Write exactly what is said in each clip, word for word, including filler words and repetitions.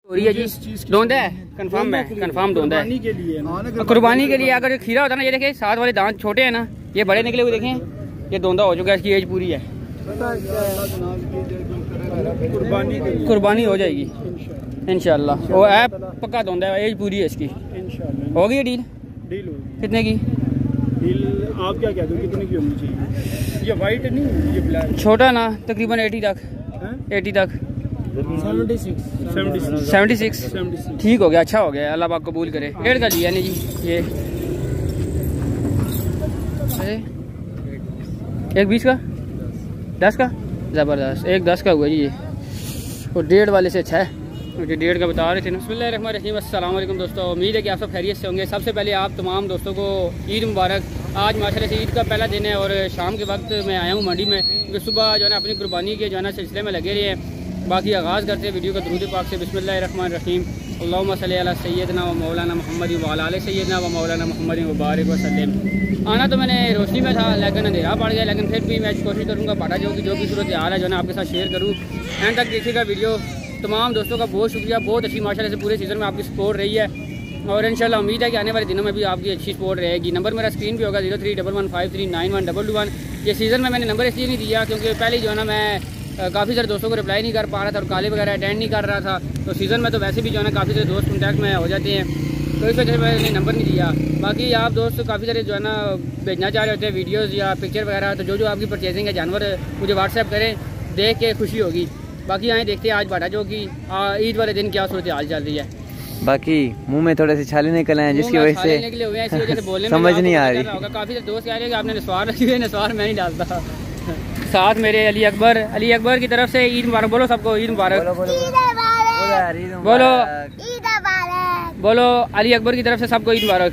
हो रही है जी, दोंदा है कंफर्म है, कंफर्म दोंदा है। कुर्बानी के लिए अगर खीरा होता ना, ये देखें साथ वाले दांत छोटे हैं ना, ये बड़े निकले हुए देखें, ये दोंदा हो चुका है, इसकी एज पूरी है, कुर्बानी हो जाएगी इंशाल्लाह। वो ऐप पक्का दोंदा है, एज पूरी है इसकी। हो गई डील? डील होगी। कितने की डील आप क्या कहते हो, कितने की होनी चाहिए? ये वाइट नहीं, ये ब्लैक। छोटा ना तकरीबन अस्सी तक, अस्सी तक, सेवेंटी सिक्स ठीक हो गया, अच्छा हो गया, अल्लाह पाक कबूल करे। डेढ़ का लिया नहीं जी, ये एक बीस का, दस का, ज़बरदस्त, एक दस का हुआ जी ये, और डेढ़ वाले से अच्छा है, मुझे डेढ़ का बता रहे थे ना। बिस्मिल्लाहिर्रहमानिर्रहीम, अस्सलाम वालेकुम दोस्तों, उम्मीद है कि आप सब खैरियत से होंगे। सबसे पहले आप तमाम दोस्तों को ईद मुबारक। आज माशाल्लाह से ईद का पहला दिन है और शाम के वक्त मैं आया हूँ मंडी में, क्योंकि सुबह जो है ना अपनी कुर्बानी के जो है ना सिलसिले में लगे रहे हैं। बाकी आगाज़ करते हैं वीडियो का दुरूद पाक से। बिस्मिल्लाहिर्रहमानिर्रहीम, अल्लाहुम्मा सल्ली अला सय्यदना व मौलाना मुहम्मद व अला आलि सय्यदना व मौलाना मुहम्मद व बारिक वसल्लम। आना तो मैंने रोशनी में था, लेकिन अंधेरा पड़ गया, लेकिन फिर भी मैं कोशिश करूँगा बाटा जो कि जो भी सूरत हाल है जो है आपके साथ शेयर करूँ। एंड तक देखिएगा वीडियो। तमाम दोस्तों का बहुत शुक्रिया, बहुत अच्छी माशाल्लाह से पूरे सीज़न में आपकी सपोर्ट रही है, और इंशाल्लाह उम्मीद है कि आने वाले दिनों में भी आपकी अच्छी सपोर्ट रहेगी। नंबर मेरा स्क्रीन पे होगा, zero three double one five three nine one double two one. ये सीज़न में मैंने नंबर इसलिए नहीं दिया क्योंकि पहले जो है ना मैं काफ़ी सारे दोस्तों को रिप्लाई नहीं कर पा रहा था और कॉलेज वगैरह अटेंड नहीं कर रहा था, तो सीज़न में तो वैसे भी जो है ना काफ़ी सारे दोस्त कॉन्टैक्ट में हो जाते हैं, तो इस वजह से मैंने नंबर नहीं दिया। बाकी आप दोस्त काफ़ी सारे जो है ना भेजना चाह रहे होते हैं वीडियोज़ या पिक्चर वगैरह, तो जो जो आपकी परचेजिंग है जानवर मुझे व्हाट्सएप करें, देख के खुशी होगी। बाकी आए देखते हैं आज बाटा जो कि ईद वाले दिन क्या सूरत हाल चल रही है। बाकी मुंह में थोड़े से छाले निकल आए हैं जिसकी वजह से समझ नहीं आ रही। काफ़ी सारे दोस्त कह रहे हैं कि आपने नस्वार रखी हुई, नस्वार मैं नहीं डालता। साथ मेरे अली अकबर, अली अकबर की तरफ से ईद मुबारक। बोलो सबको ईद मुबारक, बोलो बोलो अली अकबर की तरफ से सबको ईद मुबारक।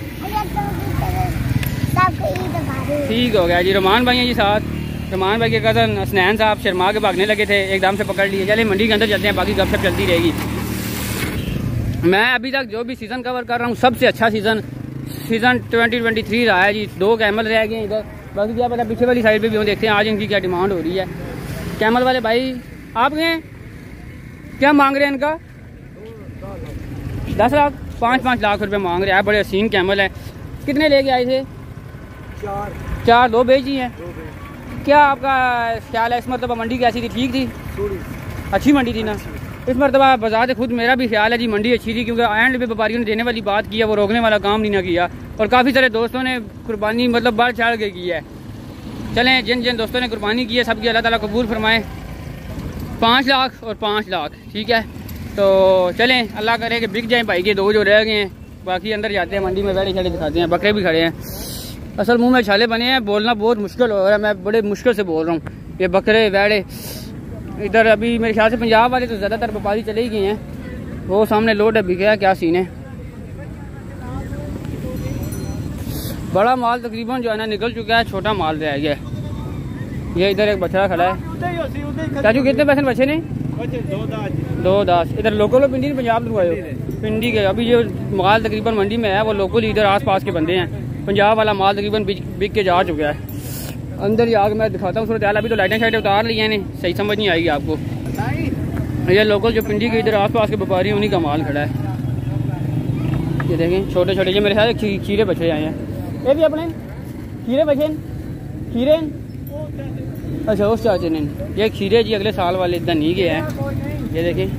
ठीक हो गया जी। रोमान भाई हैं जी साथ, रोमान भाई के कज़न हसनैन साहब शर्मा के भागने लगे थे, एकदम से पकड़ लिए। चले मंडी के अंदर चलते हैं, बाकी गपशप चलती रहेगी। मैं अभी तक जो भी सीज़न कवर कर रहा हूँ सबसे अच्छा season season twenty twenty three रहा है जी। दो कैमल रह गए इधर, बाकी क्या पता पीछे वाली साइड पे भी हम देखते हैं आज इनकी क्या डिमांड हो रही है। कैमल वाले भाई आप गए क्या मांग रहे हैं? इनका दस लाख पाँच पाँच लाख रुपए मांग रहे हैं। बड़े हसीन कैमल है। कितने लेके आए थे? चार चार दो बेची हैं। क्या आपका ख्याल है इस मरतबा मंडी कैसी थी? ठीक थी, अच्छी मंडी थी ना इस मरतबा? बजाते खुद मेरा भी ख्याल है जी मंडी अच्छी थी, क्योंकि एंड पे व्यापारियों ने देने वाली बात की है, वो रोकने वाला काम नहीं ना किया, और काफ़ी सारे दोस्तों ने कुर्बानी मतलब बढ़ चढ़ के की है। चलें, जिन जिन दोस्तों ने कुर्बानी की है सबकी अल्लाह ताला कबूल फरमाए। पाँच लाख और पाँच लाख ठीक है, तो चलें अल्लाह करे कि बिक जाएँ भाई के दो जो रह गए हैं। बाकी अंदर जाते हैं, मंडी में वेड़े छाले दिखाते हैं, बकरे भी खड़े हैं। असल मुँह में छाले बने हैं, बोलना बहुत मुश्किल हो रहा है, मैं बड़े मुश्किल से बोल रहा हूँ। ये बकरे वेड़े इधर अभी मेरे ख्याल से पंजाब वाले तो ज़्यादातर व्यापारी चले ही गए हैं। वो सामने लोड है, बिक गया, क्या सीन है। बड़ा माल तकरीबन जो है ना निकल चुका है, छोटा माल रह गया। ये इधर एक बछड़ा खड़ा है। चाचू कितने पैसे बचे ने? दो दास। इधर लोकल पिंडी पंजाब लगवाए पिंडी के। अभी जो माल तकरीबन मंडी में है वो लोकल इधर आस पास के बंदे हैं। पंजाब वाला माल तकरीबन बिक के जा चुका है। अंदर ही आग मैं दिखाता हूँ सूरत हाल। अभी तो लाइटें शाइटें उतार ली हैं, सही समझ नहीं आएगी आपको। ये लोकल जो पिंडी के इधर आस पास के व्यापारी उन्हीं का माल खड़ा है। ये देखें छोटे छोटे, ये मेरे ख्याल से खीरे बछड़े आए हैं। ये भी अपने खीरे बचे खीरे, अच्छा उस चाचे ने। ये खीरे जी अगले साल वाले इधर नहीं गए हैं। ये देखें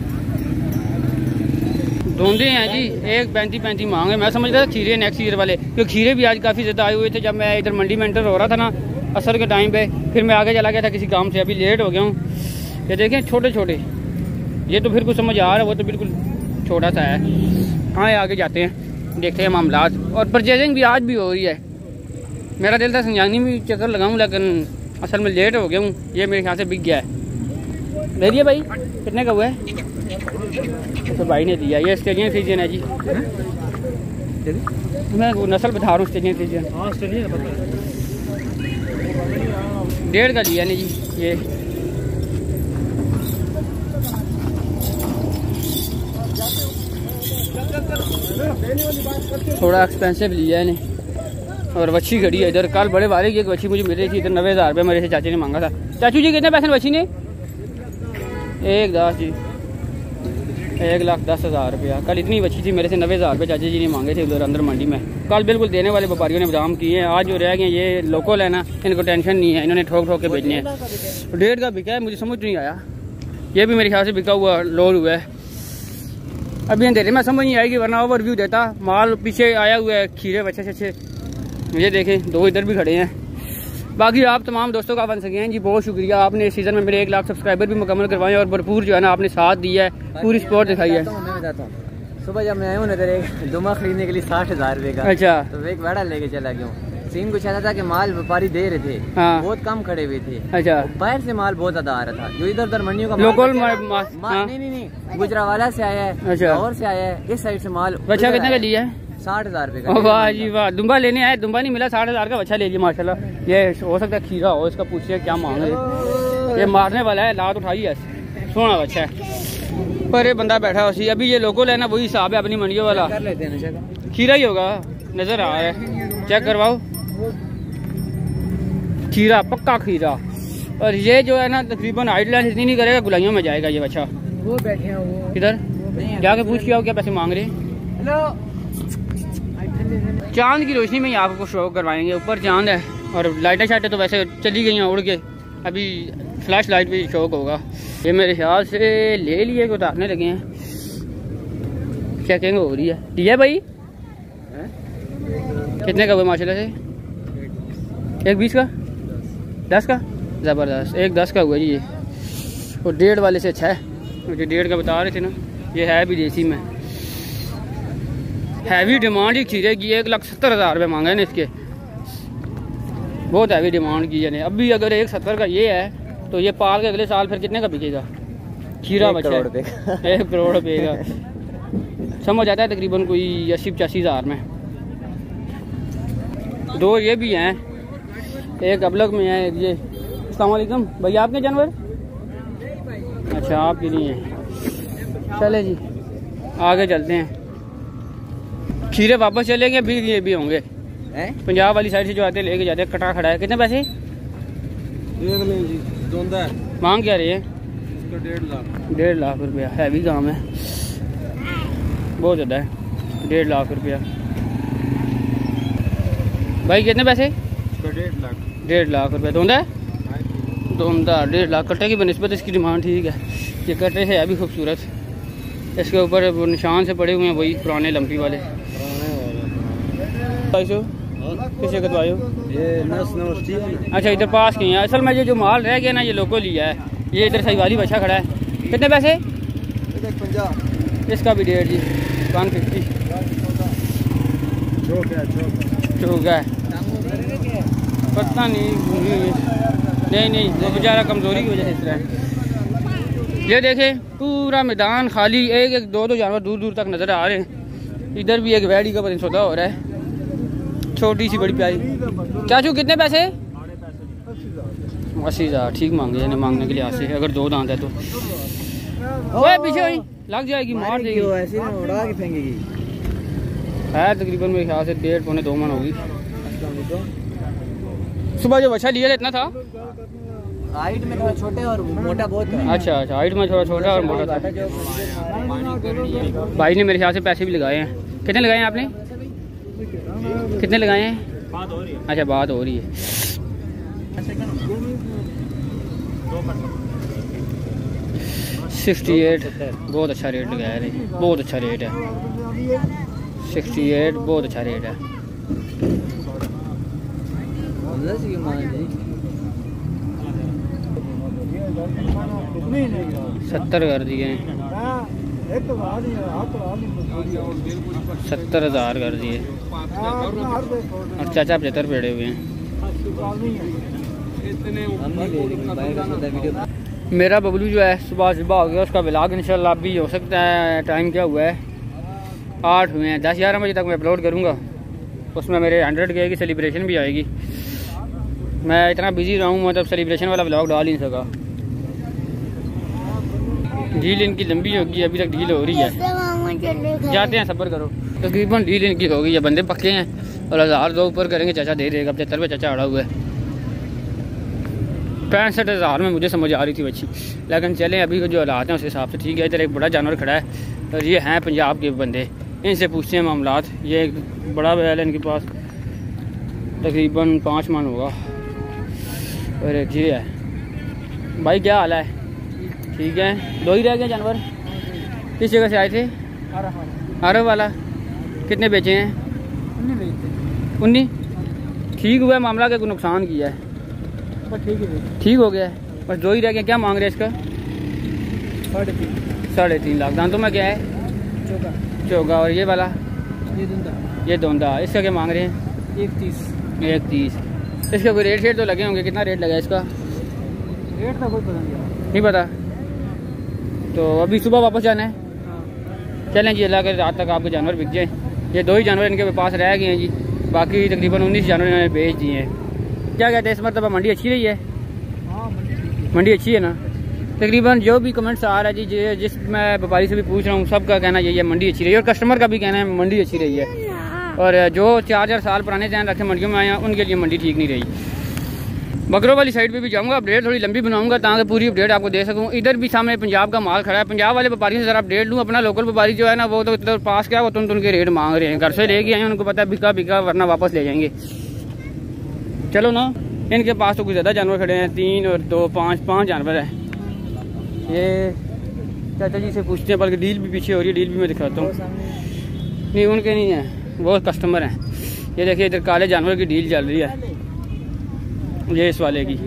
ढूंढे हैं जी, एक पैंतीस पैंतीस मांगे। मैं समझता था खीरे नेक्स्ट ईयर वाले, क्योंकि खीरे भी आज काफ़ी ज़्यादा आए हुए थे जब मैं इधर मंडी में एंटर हो रहा था ना असर के टाइम पे। फिर मैं आगे चला गया था किसी काम से, अभी लेट हो गया हूँ। ये देखें छोटे छोटे, ये तो फिर कुछ समझ आ रहा है, वो तो बिल्कुल छोटा सा है। हाँ आगे जाते हैं, देखते हैं मामलात। और परचेजिंग भी आज भी हो रही है। मेरा दिल था संजानी में चक्कर लगाऊँ, लेकिन असल में लेट हो गया हूँ। ये मेरे ख्याल से बिक गया है। ले लिया भाई, कितने का हुआ है? तो भाई ने दिया। ये ऑस्ट्रेलियन फ्रीजियन है जी, मैं वो नस्ल बता रहा हूँ ऑस्ट्रेलियन फ्रीजियन। डेढ़ का लिया नहीं जी। ये थोड़ा एक्सपेंसिव लिया है इन्हें। और वच्छी खड़ी है इधर। कल बड़े वाले की एक वच्छी मुझे मिल रही थी इधर, नब्बे हज़ार रुपये मेरे से चाची ने मांगा था। चाचू जी कितने पैसे वच्छी ने? एक दस जी। एक लाख दस हज़ार रुपया। कल इतनी बची थी मेरे से नब्बे हज़ार रुपये चाचा जी ने मांगे थे उधर अंदर मंडी में। कल बिल्कुल देने वाले व्यापारियों ने बादाम किए हैं। आज जो रह गए ये लोकल है ना, इनको टेंशन नहीं है, इन्होंने ठोक ठोक के बेचने हैं। डेढ़ का बिका है, मुझे समझ नहीं आया। ये भी मेरे ख्याल से बिका हुआ लोड हुआ है। अभी अंधेरे में समझ नहीं आएगी, वरना ओवरव्यू देता। माल पीछे आया हुआ है, खीरे अच्छे अच्छे ये देखें, दो इधर भी खड़े हैं। बाकी आप तमाम दोस्तों का बन सके हैं जी, बहुत शुक्रिया। आपने इस सीज़न में मेरे एक लाख सब्सक्राइबर भी मुकम्मल करवाए और भरपूर जो है ना आपने साथ दिया है, पूरी सपोर्ट दिखाई है। सुबह जब मैं आया हूँ ना तेरे दुमा खरीदने के लिए साठ हज़ार रुपये का, अच्छा, तो एक बड़ा लेके चला गया हूँ। सीन कुछ ऐसा था कि माल व्यापारी दे रहे थे, हाँ, बहुत कम खड़े हुए थे। अच्छा, बाहर से माल बहुत ज्यादा आ रहा था। जो इधर उधर मंडियों का लोकल माल, नहीं नहीं नहीं गुजरावाला से आया है, अच्छा, और से आया है, इस साइड से माल। बच्चा कितने का लिया है? साठ हजार रुपए का। वाह जी वाह, दुम्बा लेने आए, दुम्बा नहीं मिला, साठ हजार का बच्चा ले लिया माशाल्लाह। ये हो सकता है खीरा हो, इसका पूछिए क्या मांग है। ये मारने वाला है, लात उठाई है, सोना बच्चा है। पर ये बंदा बैठा उसी, अभी ये लोकल है ना, वही हिसाब है अपनी मंडियों वाला। कर लेते हैं, खीरा ही होगा, नजर आ रहा है, चेक करवाओ। खीरा, पक्का खीरा। और ये जो है ना तकरीबन आइडलाइन इतनी नहीं करेगा, गुलाइयों में जाएगा ये बच्चा। वो बैठे हैं वो किधर जाके पूछ के आओ क्या पैसे मांग रहे हैं। चांद की रोशनी में ही आपको शो करवाएंगे। ऊपर चांद है और लाइटें शाइटें तो वैसे चली गई हैं उड़ के, अभी फ्लैश लाइट भी शौक होगा। ये मेरे ख्याल से ले लिए को उतारने लगे हैं, चेकिंग हो रही है। दिया भाई कितने का हुआ माशाल्लाह से? एक बीस का, दस का, ज़बरदस्त। एक दस का हुआ जी ये, और डेढ़ वाले से अच्छा है। मुझे डेढ़ का बता रहे थे ना, ये है भी देसी में। हैवी डिमांड ही खीरे की, एक लाख सत्तर हज़ार रुपये मांगा है ना इसके, बहुत हैवी डिमांड की है। अभी अगर एक सत्तर का ये है तो ये पाल के अगले साल फिर कितने का बिकेगा खीरा बच्चा? एक करोड़ रुपये का समझ आता है, तकरीबन कोई अस्सी पचासी हज़ार में। दो ये भी हैं, एक अबलग में है ये। अस्सलाम वालेकुम भैया, आपके जानवर? अच्छा, आपके लिए हैं। चले जी आगे चलते हैं। खीरे वापस चलेंगे, भी ये भी होंगे पंजाब वाली साइड से जो आते हैं लेके जाते हैं। कटा खड़ा है, कितने पैसे मांग क्या रही है? डेढ़ लाख डेढ़ लाख रुपया। हैवी काम है, बहुत ज़्यादा है। डेढ़ लाख रुपया भाई, कितने पैसे? डेढ़ लाख डेढ़ लाख रुपया। धोंदा है, धोंदा डेढ़ लाख। कट्टे की बनस्बत इसकी डिमांड ठीक है। ये कट्टे से है भी खूबसूरत, इसके ऊपर वो निशान से पड़े हुए हैं, वही पुराने लंपी वाले। किसे कटवाए हो? ये नस नौस्टी है ना। अच्छा, इधर पास की है। असल में ये जो माल रह गया ना, ये लोकल लिया है। ये इधर सही वाली बच्चा खड़ा है। कितने पैसे? इसका भी डेढ़ जी, वन फिफ्टी। चौक है, पता नहीं नहीं नहीं वो बेचारा कमजोरी की वजह से इस तरह। ये देखें पूरा मैदान खाली, एक एक दो दो जानवर दूर दूर तक नजर आ रहे हैं। इधर भी एक वैडी का सौदा हो रहा है, छोटी सी बड़ी प्यारी। चाचू कितने पैसे? अस्सी हज़ार। ठीक मांगे यानी, मांगने के लिए आसे, अगर दो दांत है तो। ओए पीछे वही लग जाएगी, मार देगी, ऐसे ना उड़ा के फेंकेगी। है तकरीबन मेरे ख्याल से डेढ़ पौने दो मन होगी। सुबह जो बच्चा लिया था इतना था, हाइट में थोड़ा छोटे और मोटा बहुत है। अच्छा अच्छा, हाइट में थोड़ा छोटा और मोटा था। भाई ने मेरे ख्याल से पैसे भी लगाए हैं। कितने लगाए हैं आपने? कितने लगाए हैं? अच्छा, बात हो रही है। सिक्सटी एट, बहुत अच्छा रेट लगाया है, बहुत अच्छा रेट है। सिक्सटी एट बहुत अच्छा रेट है। सत्तर कर दिए हैं, सत्तर हज़ार कर दिए, और चाचा पचहत्तर पेड़े हुए हैं। मेरा बबलू जो है सुबह सुबह हो गया, उसका व्लॉग इंशाल्लाह अभी हो सकता है। टाइम क्या हुआ है? आठ हुए हैं, दस ग्यारह बजे तक मैं अपलोड करूँगा। उसमें मेरे हंड्रेड के की सेलिब्रेशन भी आएगी। मैं इतना बिजी रहा हूँ, मतलब सेलिब्रेशन वाला व्लॉग डाल ही नहीं सका। ढील इनकी लंबी होगी, अभी तक ढील हो रही है। जाते हैं, सब्र करो। तकरीबन ढील इनकी हो गई है, बंदे पक्के हैं। और हज़ार दो ऊपर करेंगे, चाचा दे देगा। पचहत्तर पे चाचा अड़ा हुआ है। पैंसठ हज़ार में मुझे समझ आ रही थी बच्ची, लेकिन चलें अभी जो हालात हैं उस हिसाब से ठीक है। इधर एक बड़ा जानवर खड़ा है और ये हैं पंजाब के बंदे, इनसे पूछते हैं मामलात। ये एक बड़ा बैल है इनके पास, तकरीबन पाँच मन होगा, और एक ये है। भाई क्या हाल है? ठीक है, दो ही रह गए जानवर। किस जगह से आए थे? आरव वाला। कितने बेचे हैं? उन्नीस। ठीक हुआ है मामला, का कोई नुकसान किया है? ठीक है, ठीक हो गया है, बस दो ही रह गए। क्या मांग रहे हैं इसका? साढ़े तीन साढ़े तीन लाख। दांतों में क्या है? चौगा चौगा। और ये वाला? ये दोंदा। ये दोंदा। इसका क्या मांग रहे हैं? एक तीस। एक तीस। इसका कोई रेट शेट तो लगे होंगे? कितना रेट लगा इसका? रेट का कोई पता नहीं नहीं पता। तो अभी सुबह वापस जाना है? चलें जी, अल्लाह के रात तक आपके जानवर बिक जाए। ये दो ही जानवर इनके पास रह गए हैं जी, बाकी तकरीबन उन्नीस जानवर इन्होंने बेच दिए हैं। क्या कहते हैं इस मरतबा मंडी अच्छी रही है? मंडी अच्छी है ना? तकरीबन जो भी कमेंट्स आ रहा है जी, जिस मैं व्यापारी से भी पूछ रहा हूँ, सबका कहना यही है मंडी अच्छी रही है, और कस्टमर का भी कहना है मंडी अच्छी रही है। और जो चार चार साल पुराने ध्यान रखे मंडियों में आए हैं, उनके लिए मंडी ठीक नहीं रही। बकरों वाली साइड पे भी जाऊंगा, अपडेट थोड़ी लंबी बनाऊंगा ताकि पूरी अपडेट आपको दे सकूं। इधर भी सामने पंजाब का माल खड़ा है, पंजाब वाले व्यापारी से जरा अपडेट लूँ। अपना लोकल व्यापारी जो है ना, वो तो इधर पास क्या, वो तुम तुम के रेट मांग रहे हैं। घर से लेके आए, उनको पता है बिका बिका, वरना वापस ले जाएंगे। चलो ना, इनके पास तो कुछ ज़्यादा जानवर खड़े हैं, तीन और दो पाँच पाँच जानवर हैं। ये चाचा जी से पूछते हैं, बल्कि डील भी पीछे हो रही है, डील भी मैं दिखाता हूँ। नहीं, उनके नहीं है, वो कस्टमर हैं। ये देखिए इधर काले जानवर की डील चल रही है, ये इस वाले की।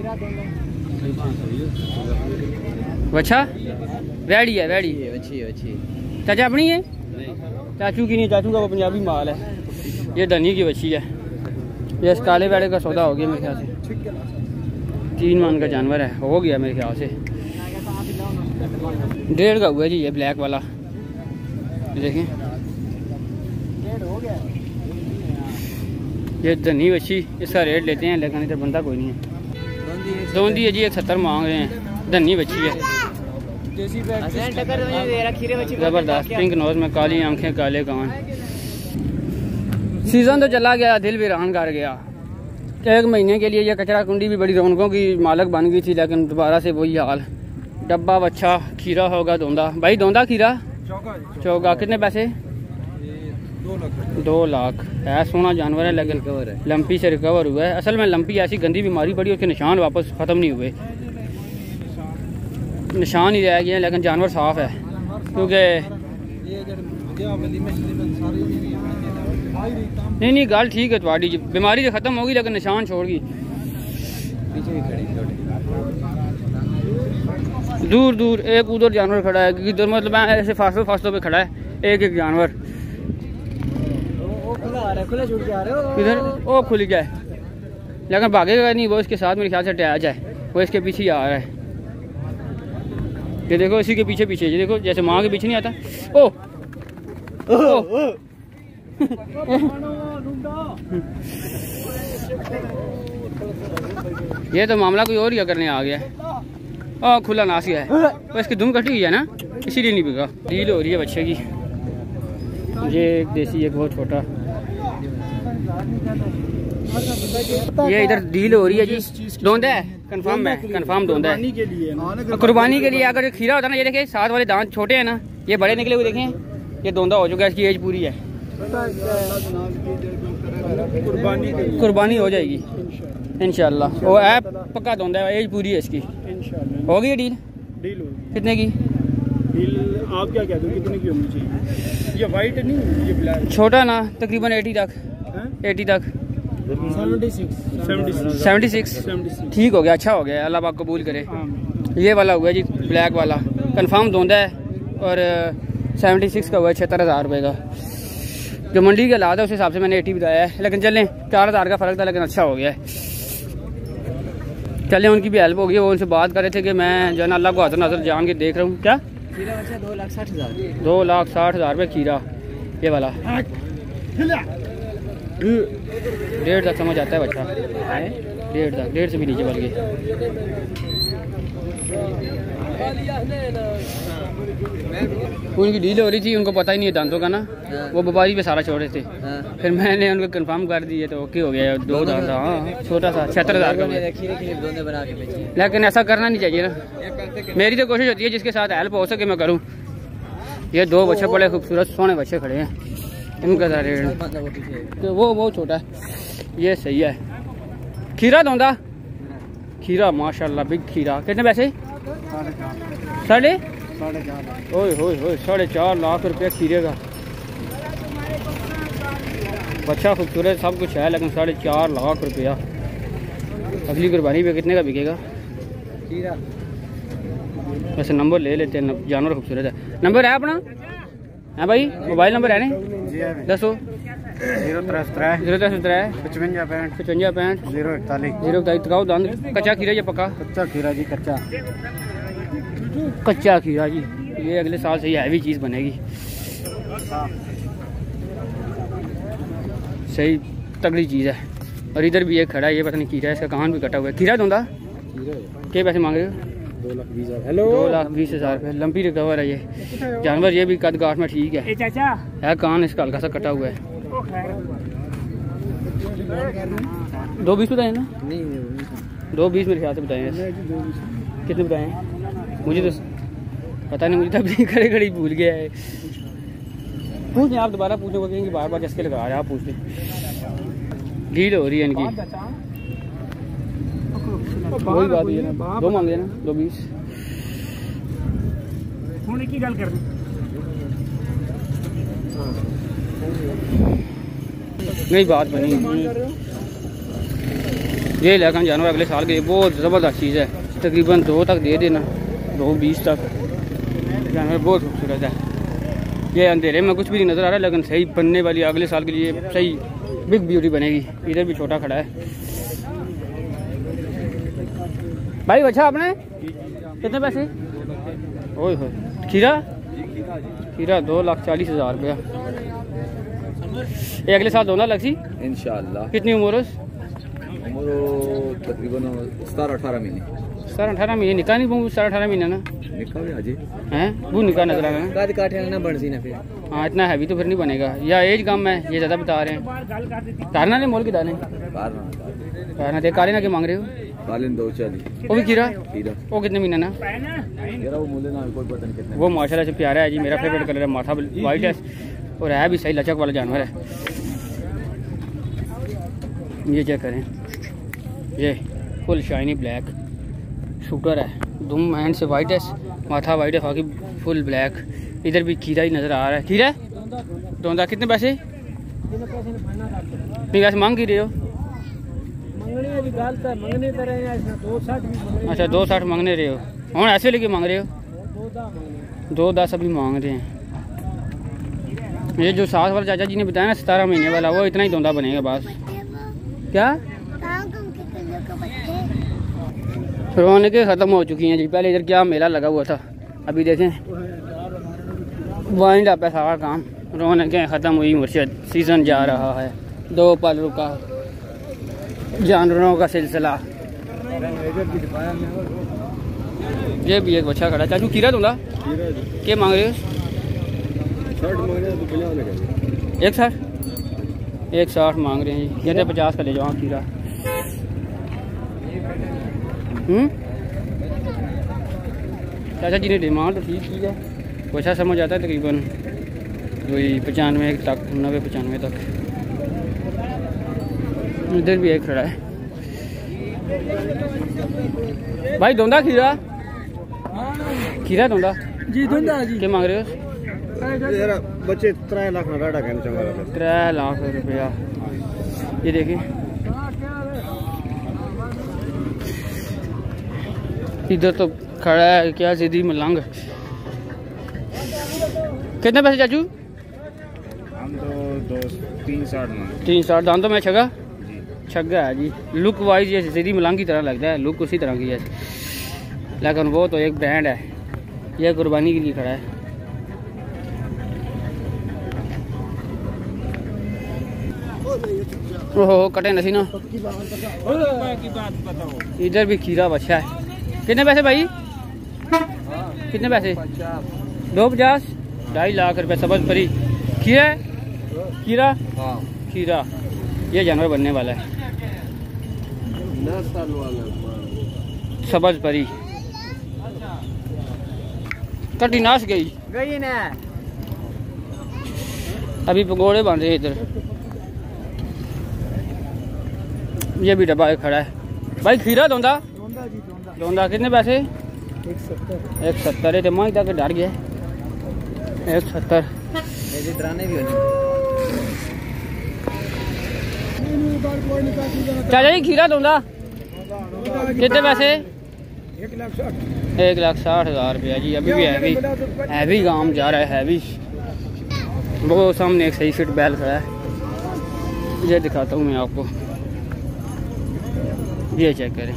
अच्छा, वैड़ी है, वैड़ी है, अच्छी है, अच्छी। चाचा अपनी है? चाचू की नहीं, चाचू का वो पंजाबी माल है। ये धनी की बच्ची है। ये इस काले वैड़े का सौदा हो गया मेरे ख्याल से, तीन मन का जानवर है, हो गया मेरे ख्याल से। डेढ़ का हुआ जी ये ब्लैक वाला, देखें ये धनी बच्ची। इसका रेट लेते हैं, लेकिन इधर बंदा कोई नहीं है। दोंदी है जी, एक सत्तर मांग रहे हैं। धनी बच्ची है, जबरदस्त, पिंक नोज में, काली आंखें, काले कान। सीज़न तो चला गया, दिल वीरान कर गया। एक महीने के लिए ये कचरा कुंडी भी बड़ी रौनकों की मालक बन गई थी, लेकिन दोबारा से वही हाल। डब्बा बच्चा, खीरा होगा दोंदा। भाई दोंदा खीरा चौगा। कितने पैसे? दो लाख। है सोना जानवर है, लेकिन लंपी से रिकवर हुआ है। असल में लंपी ऐसी गंदी बीमारी पड़ी, उसके निशान वापस ख़त्म नहीं हुए, निशान ही रह गए हैं, लेकिन जानवर साफ़ है। क्योंकि नहीं नहीं गल ठीक है, थोड़ी बीमारी तो ख़त्म होगी, लेकिन निशान छोड़ गई। दूर दूर एक उधर जानवर खड़ा है, इधर मतलब ऐसे फासलों फासलों पे खड़ा है एक एक जानवर। इधर वो खुल गया है, लेकिन भागेगा नहीं वो, इसके साथ मेरे ख्याल से अटैच है, वो इसके पीछे ही आ रहा है। ये देखो इसी के पीछे पीछे, ये देखो जैसे माँ के पीछे नहीं आता। ओ, ओ, ओ। ये तो मामला कोई और ही करने आ गया है। ओ खुला नासिया है, वो इसकी धुम कटी हुई है ना, इसीलिए नहीं बिका। डील हो रही है बच्चे की। ये एक देसी, एक बहुत छोटा। ये इधर डील हो रही है जी। दोंदा है, कंफर्म है, कंफर्म दोंदा है। कुर्बानी के लिए अगर खीरा होता ना, ये देखें साथ वाले दांत छोटे हैं ना, ये बड़े निकले हुए देखें, ये दोंदा हो चुका है, इसकी एज पूरी है। कुर्बानी हो जाएगी इंशाल्लाह। वो है पक्का दोंदा है, एज पूरी है इसकी। हो गई डील? डील हो गई। कितने की डील? आप क्या कहते हो कितने की होनी चाहिए? ये वाइट नहीं, ये ब्लैक। छोटा ना, तकरीबन अस्सी तक, अस्सी तक, छिहत्तर। ठीक हो गया, अच्छा हो गया, अल्लाह पाक कबूल करे। ये वाला हुआ जी ब्लैक वाला, कंफर्म दोंदा है, और छिहत्तर का हुआ है, छिहत्तर हज़ार रुपये का। जो मंडी के हालात है उस हिसाब से मैंने अस्सी बताया है, लेकिन चलें चार हज़ार का फ़र्क था, लेकिन अच्छा हो गया है। चलें उनकी भी हेल्प हो गई। वो उनसे बात कर रहे थे कि मैं जो है ना अल्लाह को हाज़िर नाज़िर जान के देख रहा हूँ। क्या दो लाख साठ हज़ार दो लाख साठ हज़ार रुपये खीरा, ये वाला डेढ़ तक समझ आता है बच्चा, डेढ़ तक, डेढ़ से भी नीचे बल्कि। उनकी डील हो रही थी, उनको पता ही नहीं है दांतों का ना, वो व्यापारी पे सारा छोड़ रहे थे। फिर मैंने उनको कंफर्म कर दिया तो ओके हो गया, दो दांत। हाँ छोटा सा छिहत्तर हज़ार का, लेकिन ऐसा करना नहीं चाहिए ना। मेरी तो कोशिश होती है जिसके साथ हेल्प हो सके मैं करूँ। ये दो बच्चे बड़े खूबसूरत सोने बच्चे खड़े हैं, इनका रेट तो वो बहुत छोटा है, ये सही है। खीरा दौंदा, खीरा माशाल्लाह बिग खीरा, कितने पैसे? साढ़े ओए होए होए साढ़े चार लाख रुपया खीरे का। बच्चा खूबसूरत सब कुछ है, लेकिन साढ़े चार लाख रुपया अगली कुर्बानी पे कितने का बिकेगा? वैसे नंबर ले लेते हैं, जानवर खूबसूरत है। नंबर है अपना? है भाई, मोबाइल नंबर है ना? दसो। जीरो तरह तरह जीरो तरह तरह पचवंजा पैंठ पचवंजा पैंठ जीरो इकतालीस जीरो इकतालीस। दिखाओ दांत, कच्चा खीरा या पक्का? कच्चा खीरा जी, कच्चा कच्चा खीरा जी। ये अगले साल से ये हैवी चीज़ बनेगी, सही तगड़ी चीज़ है। और इधर भी एक खड़ा है, ये पता नहीं खीरा है, इसका कान भी कटा हुआ है। खीरा दूंगा क्या पैसे मांग रहे हो? दो लाख बीस हजार हेलो दो लाख बीस हज़ार रुपये। लंबी रिकवर है ये जानवर, ये भी कद गाठ में ठीक है। चाचा है कान इसका हल्का सा कटा हुआ है। दो बीस बताए ना? दो बीस मेरे ख्याल से बताए। कितने बताए? मुझे तो पता नहीं, मुझे तब खड़े खड़ी भूल गया है। पूछ लें आप, दोबारा पूछोगे कहेंगे बार बार चस्के लगा रहे हैं, आप पूछ लें। ढील हो रही है इनकी, वही बात है ना। दो मांगे ना, दो बीस की गल कर नहीं बात बनी। ये लेकिन जानवर अगले साल के बहुत ज़बरदस्त चीज़ है। तकरीबन दो तक दे देना, दो बीस तक। जानवर बहुत खूबसूरत है। ये अंधेरे में कुछ भी नहीं नज़र आ रहा, लेकिन सही बनने वाली अगले साल के लिए सही बिग ब्यूटी बनेगी। इधर भी छोटा खड़ा है भाई। अच्छा आपने कितने पैसे? ओए हो खीरा, खीरा दो लाख चालीस हज़ार रुपया। ये अगले साल दोनों लग सी इंशाल्लाह। कितनी उम्र? उम्र तकरीबन सतारह अठारह महीने। सतारह अठारह महीने निकाह नहीं पहुँच? सतारह अठारह महीने ना निकाह भी आज हैं, वो निकाह नजर आ रहा है। ना बन सी ना फिर। हाँ इतना हैवी तो फिर नहीं बनेगा, या एज कम है ये ज़्यादा बता रहे हैं। कारना ने मोल की दाने कारना थे काले ना के मांग रहे हो? कालीन दो चालीस। वो भी खीरा, खीरा वो कितने महीने ना? यार वो मूल्य ना कोई पता नहीं कितने। वो माशाल्लाह से प्यारा है जी, मेरा फेवरेट कलर है। माथा वाइट है और है भी सही लचक वाला जानवर है। ये चेक करें, ये फुल शाइनी ब्लैक शूटर है। दुम हैंड से वाइट है, माथा वाइट है, बाकी फुल ब्लैक। इधर भी खीरा ही नज़र आ रहा है। खीरा दोंदा कितने पैसे? नहीं वैसे मांग ही रहे हो? अच्छा दो साठ मांगने रहे हो, हम ऐसे लेके मांग रहे हो? दो दस अभी मांग रहे हैं। ये जो सास वाला चाचा जी ने बताया ना सतारह महीने वाला, वो इतना ही दोंदा बनेगा बस। क्या रौनकें ख़त्म हो चुकी हैं जी। पहले इधर क्या मेला लगा हुआ था, अभी देखें वाइंड अप है सारा काम। रौनकें ख़त्म हुई, मुर्शिद सीज़न जा रहा है। दो पल रुका जानवरों का सिलसिला। ये भी एक बच्चा खड़ा। चाचू खीरा दूंगा क्या मांग रहे हो? एक साठ एक साठ मांग रहे हैं जी। ये पचास का ले जाओ खीरा। हम्म चाचा जी ने डिमांड तो ठीक की है, वैसा समझ आता है तकरीबन वही पचानवे तक, नब्बे पचानवे तक। इधर भी एक खड़ा है भाई। दोंदा खीरा, खीरा दोंदा जी दोंदा जी। क्या मांग रहे हो? बच्चे त्रै लाख में बैठा कहना चंगा त्रै लाख रुपया। ये देखिए इधर तो खड़ा है क्या सीधी मलंग। कितने पैसे चाचू? हम तो दो तीन साठ में तीन साठ दाम तो मैं छगा छगा है जी। लुक वाइज ये सीधी मलंग की तरह लगता है, लुक उसी तरह की है, लेकिन वो तो एक ब्रांड है। यह कुर्बानी के लिए खड़ा है। ओहो कटे नसी ना। इधर भी खीरा बच्चा है। कितने पैसे भाई? कितने पैसे? दो पचास, ढाई लाख रुपए। सब्ज परी खीरा है, खीरा खीरा ये जानवर बनने वाला है। सब्ज परी कटी नाश गई गई ना। अभी पकौड़े बन रहे हैं इधर। ये भी डब्बा एक खड़ा है भाई। खीरा दोंदा दोंदा कितने पैसे? एक सत्तर। एक सत्तर है। माँ तक डर गया। एक सत्तर डराने भी चाचा जी खीरा दोंदा कितने पैसे? एक लाख साठ। एक लाख साठ हज़ार रुपया जी। अभी भी हैवी हैवी काम जा रहा है हैवी। वो सामने एक सही फिट बैल खड़ा है। ये दिखाता हूँ मैं आपको, ये चेक करें।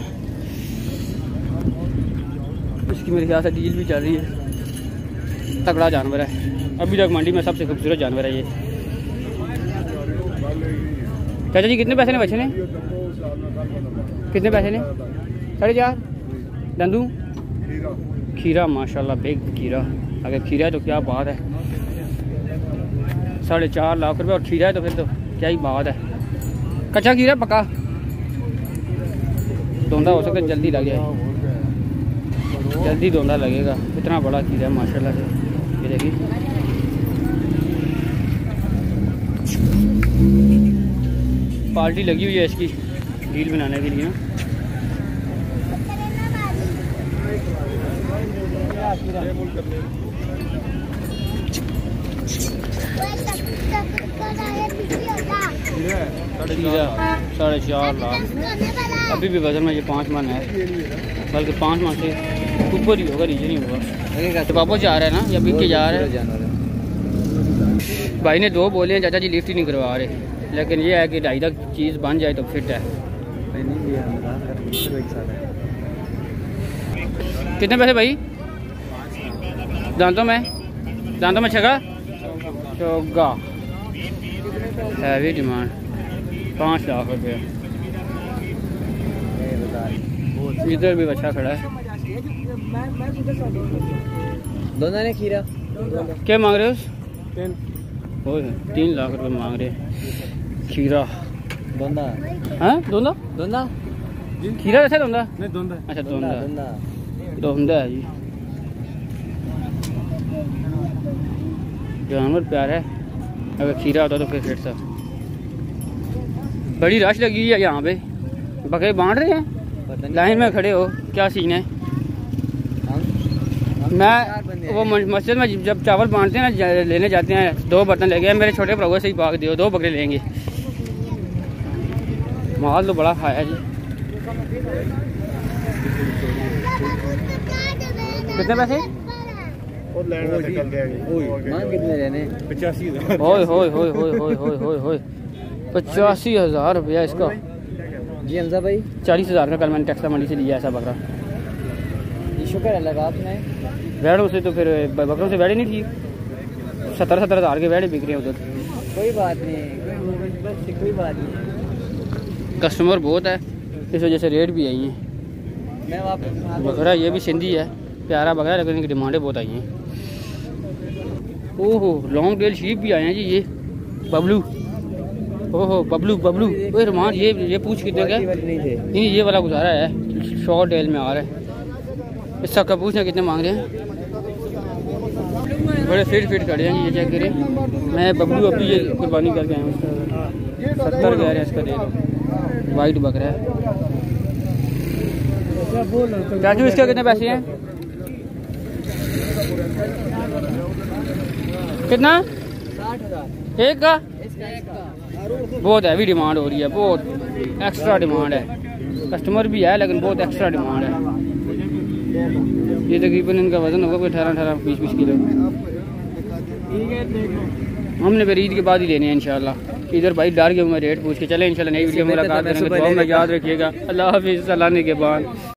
इसकी मेरे ख्याल से डील भी चल रही है। तगड़ा जानवर है। अभी तक मंडी में सबसे खूबसूरत जानवर है ये। चाचा जी कितने पैसे ने बच्चे ने? कितने पैसे ने? साढ़े चार। दंदू खीरा माशाल्लाह बिग खीरा। अगर खीरा है तो क्या बात है। साढ़े चार लाख रुपए और खीरा है तो फिर तो क्या ही बात है। कच्चा खीरा पका धोंदा हो सकता है जल्दी लग जाए। जल्दी धोंदा लगेगा। इतना बड़ा खीरा है माशाल्लाह से। ये देखिए पार्टी लगी हुई है इसकी डील बनाने के लिए ना। साढ़े चार लाख। अभी भी वजन में ये पाँच मन है, बल्कि पाँच मन से ऊपर ही होगा, नीचे नहीं होगा। तो वापस जा रहा है ना या बिक के जा रहा है? भाई ने दो बोले हैं चाचा जी लिफ्ट ही नहीं करवा रहे, लेकिन ये है कि ढाई तक चीज़ बन जाए तो फिट है। कितने पैसे भाई? दांतों में दांतों में छगा चौगा हैवी डिमांड पाँच लाख रुपये। इधर भी बच्चा खड़ा है। दोनों ने खीरा क्या मांग रहे हो? तीन लाख रुपये मांग रहे हैं खीरा। दोंदा हाँ दोंदा दोंदा खीरा वैसे दोंदा नहीं दोंदा। अच्छा दोंदा दोंदा दोंदा है जी। जानवर प्यार है। अगर खीरा होता तो फिर फिर था। बड़ी रश लगी हुई है यहाँ पे। बकरे बांट रहे हैं, लाइन में खड़े हो, क्या सीन है? मैं वो मस्जिद में जब चावल बांटते हैं ना, लेने जाते हैं, दो बर्तन ले गए। मेरे छोटे प्रभु से ही भाग दियो, दो बकरे लेंगे। माल तो बड़ा खाया जी। कितने पैसे? पचासी होय होय होय होय होय होय होय होय पचासी हजार रुपया इसका जी हमजा भाई। चालीस हजार का कल मैंने टैक्सा मंडी से लिया ऐसा बकरा। शुक्र है लगा आपने। भेड़ों से तो फिर बकरों से भेड़े नहीं थी। सत्तर सत्तर हजार के भेड़े बिक रहे हैं उधर। कोई बात नहीं, कोई बात नहीं। कस्टमर बहुत है, इस वजह से रेट भी आई हैं। मैं वापस बकरा ये भी सिंधी है, प्यारा बकरा, लेकिन इनकी डिमांडें बहुत आई हैं। ओहो लॉन्ग टेल शीप भी आए हैं जी। ये बबलू, ओहो बबलू बबलू ओए रमान, ये ये पूछ कितने क्या? नहीं ये वाला गुजारा है, शॉर्ट टेल में आ रहा है। इसका कब पूछना कितने मांग रहे हैं? बड़े फिट फिट खड़े हैं। ये चेक करें। मैं बबलू अभी ये कुर्बानी करके आया हूँ। इसका सत्तर कह रहे हैं, इसका दे दो। वाइट बकरा है। चाचू इसके कितने पैसे हैं? कितना? एक का? बहुत हैवी डिमांड हो रही है, बहुत एक्स्ट्रा डिमांड है। कस्टमर भी है लेकिन बहुत एक्स्ट्रा डिमांड है। ये तकरीबन इनका वजन होगा कोई अठारह अठारह बीस बीस किलो। हमने फिर ईद के बाद ही लेने हैं इंशाल्लाह। इधर भाई डर गया मैं रेट पूछ के। चले इंशाल्लाह नई वीडियो में मुलाकात करेंगे। तो में याद रखिएगा। अल्लाह हाफिज़। सलाने के बाद